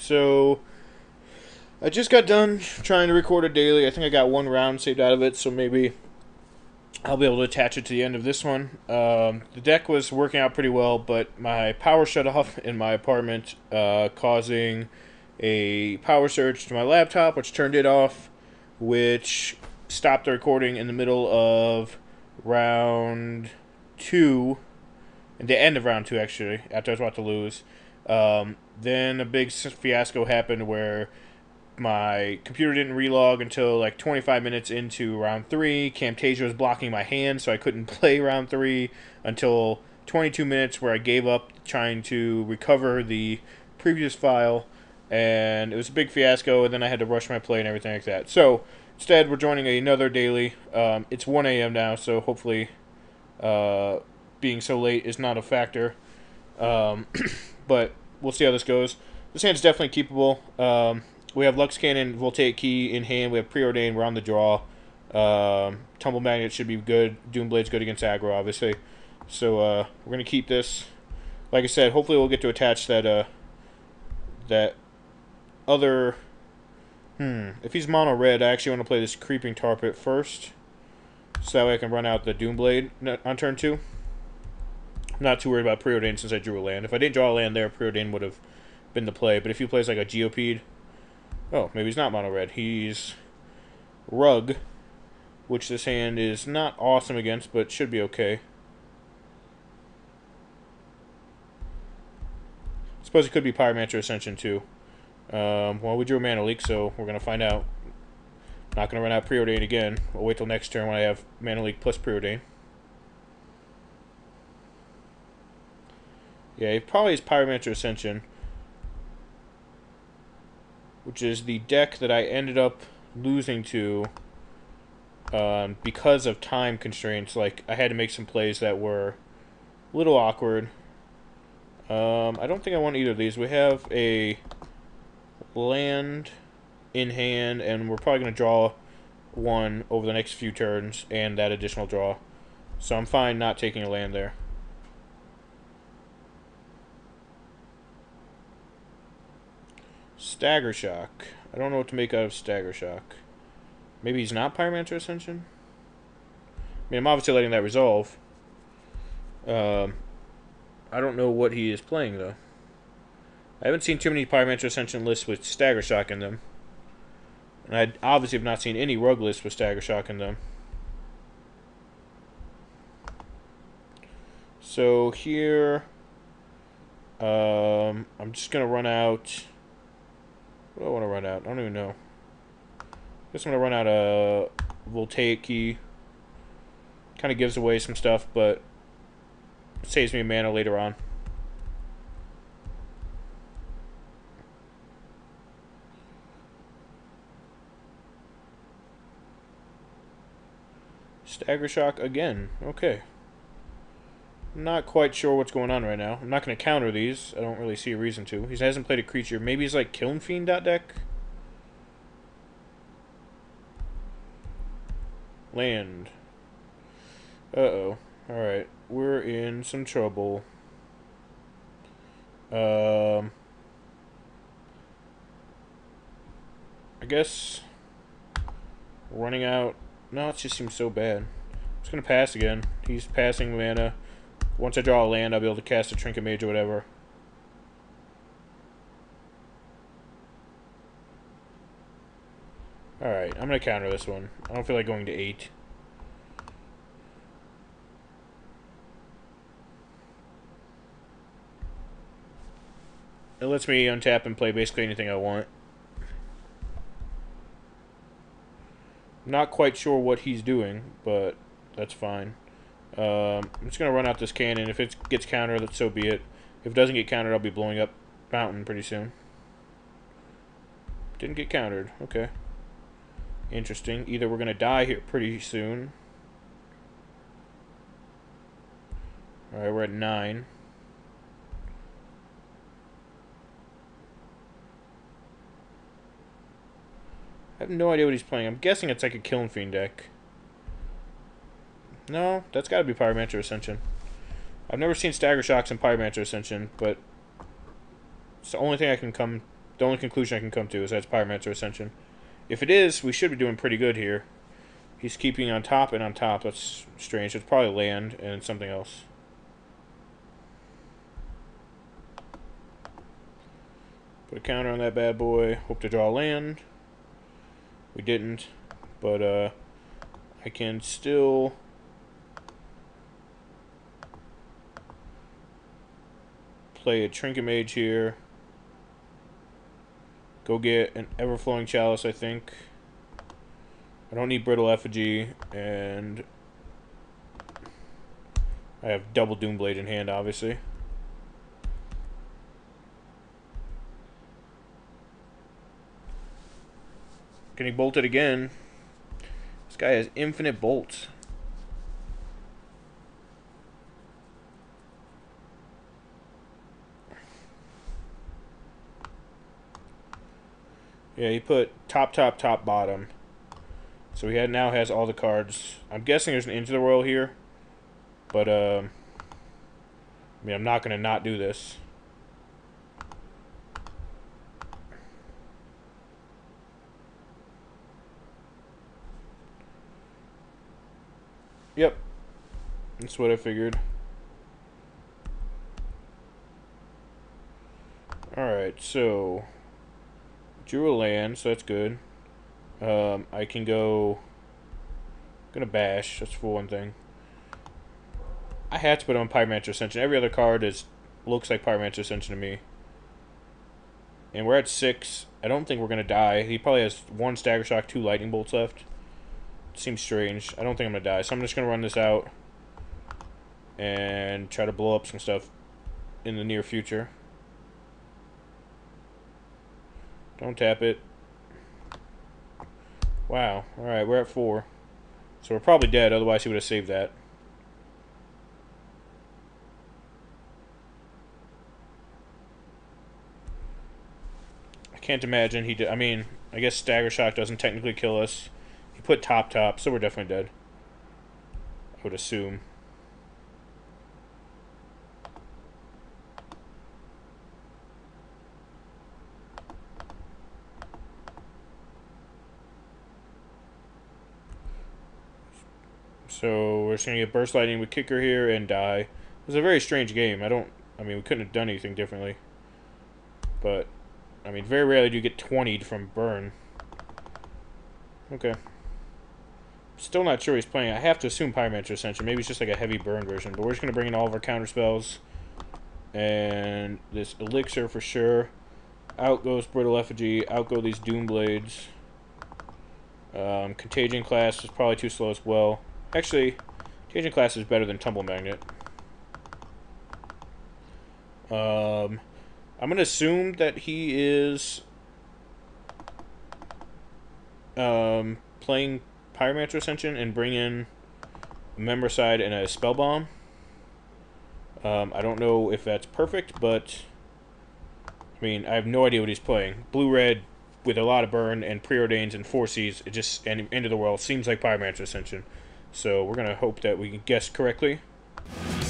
So I just got done trying to record a daily. I think I got one round saved out of it, so maybe I'll be able to attach it to the end of this one. The deck was working out pretty well, but my power shut off in my apartment, causing a power surge to my laptop, which turned it off, which stopped the recording in the middle of round two, at the end of round two, actually, after I was about to lose. Then a big fiasco happened where my computer didn't relog until like 25 minutes into round three. Camtasia was blocking my hand, so I couldn't play round three until 22 minutes, where I gave up trying to recover the previous file, and it was a big fiasco, and then I had to rush my play and everything like that. So instead, we're joining another daily. It's 1 a.m. now, so hopefully being so late is not a factor. But we'll see how this goes. This hand's definitely keepable. We have Lux Cannon, Voltaic Key in hand. We have Preordain. We're on the draw. Tumble Magnet should be good. Doomblade's good against aggro, obviously. So we're going to keep this. Like I said, hopefully we'll get to attach that that other... If he's mono red, I actually want to play this Creeping Tar Pit first, so that way I can run out the Doomblade on turn 2. I'm not too worried about Preordain since I drew a land. If I didn't draw a land there, Preordain would have been the play. But if he plays like a Geopede... Oh, maybe he's not mono red. He's Rug, which this hand is not awesome against, but should be okay. I suppose it could be Pyromancer Ascension too. Well, we drew a Mana Leak, so we're going to find out. Not going to run out Preordain again. I'll wait till next turn when I have Mana Leak plus Preordain. Yeah, he probably is Pyromancer Ascension, which is the deck that I ended up losing to because of time constraints. Like, I had to make some plays that were a little awkward. I don't think I want either of these. We have a land in hand, and we're probably going to draw one over the next few turns, and that additional draw. So I'm fine not taking a land there. Stagger Shock. I don't know what to make out of Stagger Shock. Maybe he's not Pyromancer Ascension? I mean, I'm obviously letting that resolve. I don't know what he is playing, though. I haven't seen too many Pyromancer Ascension lists with Stagger Shock in them. And I obviously have not seen any Rug lists with Stagger Shock in them. So here... I'm just going to run out... What do I want to run out? I don't even know. I guess I'm going to run out a Voltaic Key. Kind of gives away some stuff, but saves me mana later on. Stagger Shock again. Okay. Not quite sure what's going on right now. I'm not going to counter these. I don't really see a reason to. He hasn't played a creature. Maybe he's like Kiln Fiend deck. Land. Uh-oh. Alright. We're in some trouble. I guess running out... No, it just seems so bad. I'm just going to pass again. He's passing mana. Once I draw a land, I'll be able to cast a Trinket Mage or whatever. Alright, I'm going to counter this one. I don't feel like going to 8. It lets me untap and play basically anything I want. Not quite sure what he's doing, but that's fine. I'm just going to run out this cannon. If it gets countered, then so be it. If it doesn't get countered, I'll be blowing up Mountain pretty soon. Didn't get countered. Okay. Interesting. Either we're going to die here pretty soon. Alright, we're at 9. I have no idea what he's playing. I'm guessing it's like a Kiln Fiend deck. No, that's got to be Pyromancer Ascension. I've never seen Stagger Shocks in Pyromancer Ascension, but it's the only thing I can come The only conclusion I can come to is that's Pyromancer Ascension. If it is, we should be doing pretty good here. He's keeping on top and on top. That's strange. It's probably land and something else. Put a counter on that bad boy. Hope to draw land. We didn't. But I can still... play a Trinket Mage here. Go get an Everflowing Chalice, I think. I don't need Brittle Effigy, and I have double Doomblade in hand, obviously. Can he bolt it again? This guy has infinite bolts. Yeah, he put top, top, top, bottom. So he now has all the cards. I'm guessing there's an Into the Royal here. But, I mean, I'm not going to not do this. Yep. That's what I figured. Alright, so... drew a land, so that's good. I can go... I'm gonna bash, that's for one thing. I had to put on Pyromancer Ascension. Every other card looks like Pyromancer Ascension to me. And we're at 6. I don't think we're gonna die. He probably has 1 Stagger Shock, 2 Lightning Bolts left. Seems strange. I don't think I'm gonna die, so I'm just gonna run this out and try to blow up some stuff in the near future. Don't tap it. Wow. Alright, we're at 4. So we're probably dead, otherwise he would have saved that. I can't imagine he did. I mean, I guess Stagger Shock doesn't technically kill us. He put top, top, so we're definitely dead. I would assume. So we're just gonna get Burst Lightning with Kicker here and die. It was a very strange game. I mean, we couldn't have done anything differently. But, I mean, very rarely do you get 20'd from burn. Okay. Still not sure he's playing. I have to assume Pyromancer Ascension. Maybe it's just like a heavy burn version. But we're just gonna bring in all of our counter spells. And this Elixir for sure. Out goes Brittle Effigy. Out go these Doom Blades. Contagion Class is probably too slow as well. Actually, Contagion Class is better than Tumble Magnet. I'm going to assume that he is playing Pyromancer Ascension and bring in a Membercide and a Spell Bomb. I don't know if that's perfect, but I mean, I have no idea what he's playing. Blue-red with a lot of burn and preordains and 4Cs, it just, and End of the World seems like Pyromancer Ascension. So we're going to hope that we can guess correctly.